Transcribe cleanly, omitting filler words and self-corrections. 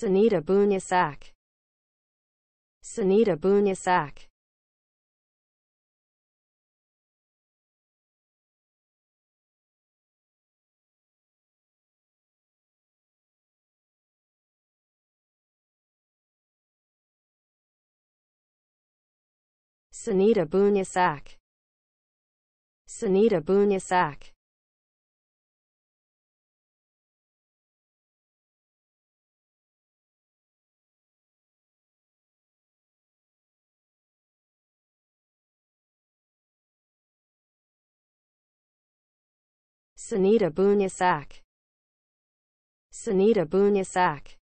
Sunita Bunyasak. Sunita Bunyasak. Sunita Bunyasak. Sunita Bunyasak. Sunita Bunyasak. Sunita Bunyasak.